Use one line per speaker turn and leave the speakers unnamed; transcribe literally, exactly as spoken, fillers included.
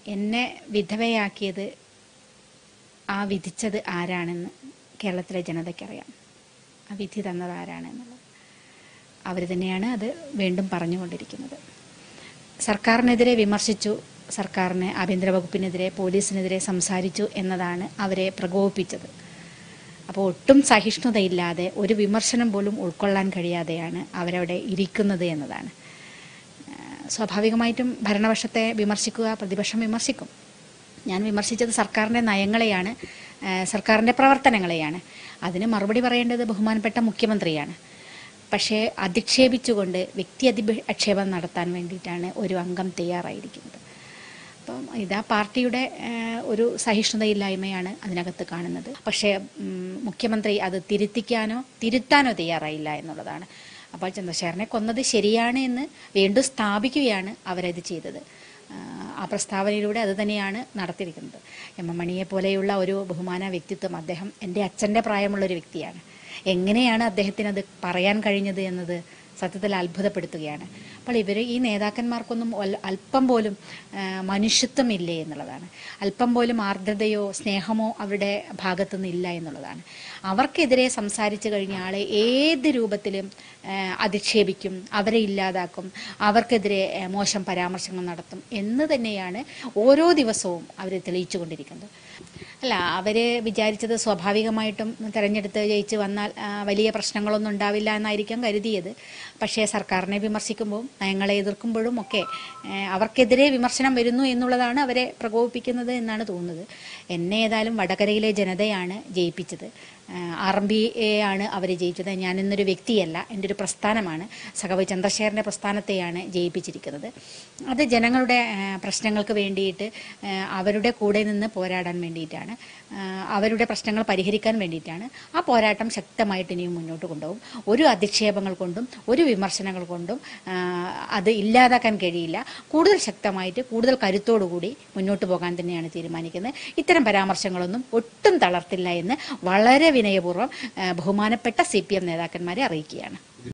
എന്നെ വിധവയാക്കിയത് ആ വിധിച്ചത് ആരാണെന്ന് കേരളത്തിലെ ജനതയ്ക്കറിയാം. ആ വിധി തന്നത് ആരാണെന്നുള്ളത് അവർ തന്നെയാണ് അത് വീണ്ടും പറഞ്ഞുകൊണ്ടിരിക്കുന്നത്. സർക്കാരിനെതിരെ വിമർശിച്ചു, സർക്കാരിന് ആഭ്യന്തര വകുപ്പിനെതിരെ പോലീസിനെതിരെ സംസാരിച്ചു എന്നതാണ് അവരെ പ്രകോപിപ്പിച്ചത്. അപ്പോൾ ഒട്ടും സഹിഷ്ണുതയില്ലാതെ ഒരു വിമർശനം പോലും ഉൾക്കൊള്ളാൻ കഴിയാതെയാണ് അവരവിടെ ഇരിക്കുന്നത് എന്നതാണ്. സ്വാഭാവികമായിട്ടും ഭരണപക്ഷത്തെ വിമർശിക്കുക, പ്രതിപക്ഷം വിമർശിക്കും. ഞാൻ വിമർശിച്ചത് സർക്കാരിൻ്റെ നയങ്ങളെയാണ്, സർക്കാരിൻ്റെ പ്രവർത്തനങ്ങളെയാണ്. അതിന് മറുപടി പറയേണ്ടത് ബഹുമാനപ്പെട്ട മുഖ്യമന്ത്രിയാണ്. പക്ഷേ അധിക്ഷേപിച്ചുകൊണ്ട് വ്യക്തി അധിക്ഷേപം നടത്താൻ വേണ്ടിയിട്ടാണ് ഒരു അംഗം തയ്യാറായിരിക്കുന്നത്. അപ്പം ഇതാ പാർട്ടിയുടെ ഒരു സഹിഷ്ണുതയില്ലായ്മയാണ് അതിനകത്ത് കാണുന്നത്. പക്ഷേ മുഖ്യമന്ത്രി അത് തിരുത്തിക്കാനോ തിരുത്താനോ തയ്യാറായില്ല എന്നുള്ളതാണ്. അപ്പോൾ ചന്ദ്രശേഖരനെ കൊന്നത് ശരിയാണ് എന്ന് വീണ്ടും സ്ഥാപിക്കുകയാണ് അവരത് ചെയ്തത്. ആ പ്രസ്താവനയിലൂടെ അത് തന്നെയാണ് നടത്തിയിരിക്കുന്നത്. എം എം മണിയെ പോലെയുള്ള ഒരു ബഹുമാന വ്യക്തിത്വം, അദ്ദേഹം എൻ്റെ അച്ഛൻ്റെ പ്രായമുള്ളൊരു വ്യക്തിയാണ്. എങ്ങനെയാണ് അദ്ദേഹത്തിനത് പറയാൻ കഴിഞ്ഞത് എന്നത് സത്യത്തിൽ അത്ഭുതപ്പെടുത്തുകയാണ്. അപ്പോൾ ഇവർ ഈ നേതാക്കന്മാർക്കൊന്നും അല്പം പോലും മനുഷ്യത്വമില്ലേ എന്നുള്ളതാണ്. അല്പം പോലും ആർദ്രതയോ സ്നേഹമോ അവരുടെ ഭാഗത്തുനിന്ന് ഇല്ല എന്നുള്ളതാണ്. അവർക്കെതിരെ സംസാരിച്ചു കഴിഞ്ഞ ആളെ ഏത് രൂപത്തിലും അധിക്ഷേപിക്കും, അവരെ ഇല്ലാതാക്കും, അവർക്കെതിരെ മോശം പരാമർശങ്ങൾ നടത്തും എന്ന് തന്നെയാണ് ഓരോ ദിവസവും അവർ തെളിയിച്ചു കൊണ്ടിരിക്കുന്നത്. അല്ല, അവർ വിചാരിച്ചത് സ്വാഭാവികമായിട്ടും തിരഞ്ഞെടുത്ത് ജയിച്ച് വന്നാൽ വലിയ പ്രശ്നങ്ങളൊന്നും ഉണ്ടാവില്ല എന്നായിരിക്കാം കരുതിയത്. പക്ഷേ സർക്കാരിനെ വിമർശിക്കുമ്പോൾ, നയങ്ങളെ എതിർക്കുമ്പോഴും ഒക്കെ അവർക്കെതിരെ വിമർശനം വരുന്നു എന്നുള്ളതാണ് അവരെ പ്രകോപിപ്പിക്കുന്നത് എന്നാണ് തോന്നുന്നത്. എന്നെ ഏതായാലും വടകരയിലെ ജനതയാണ് ജയിപ്പിച്ചത്. ആർ എം പിയെയാണ് അവർ ജയിച്ചത്. ഞാനിന്നൊരു വ്യക്തിയല്ല, എൻ്റെ ഒരു പ്രസ്ഥാനമാണ്. സഖാവ് ചന്ദ്രശേഖരൻ്റെ പ്രസ്ഥാനത്തെയാണ് ജയിപ്പിച്ചിരിക്കുന്നത്. അത് ജനങ്ങളുടെ പ്രശ്നങ്ങൾക്ക് വേണ്ടിയിട്ട് അവരുടെ കൂടെ നിന്ന് പോരാടാൻ വേണ്ടിയിട്ടാണ്, അവരുടെ പ്രശ്നങ്ങൾ പരിഹരിക്കാൻ വേണ്ടിയിട്ടാണ്. ആ പോരാട്ടം ശക്തമായിട്ട് ഇനിയും മുന്നോട്ട് കൊണ്ടുപോകും. ഒരു അധിക്ഷേപങ്ങൾ കൊണ്ടും ഒരു വിമർശനങ്ങൾ കൊണ്ടും അത് ഇല്ലാതാക്കാൻ കഴിയില്ല. കൂടുതൽ ശക്തമായിട്ട് കൂടുതൽ കരുത്തോടുകൂടി മുന്നോട്ട് പോകാൻ തന്നെയാണ് തീരുമാനിക്കുന്നത്. ഇത്തരം പരാമർശങ്ങളൊന്നും ഒട്ടും തളർത്തില്ല എന്ന് വളരെ വിനയപൂർവ്വം ബഹുമാനപ്പെട്ട സി പി എം നേതാക്കന്മാരെ അറിയിക്കുകയാണ്.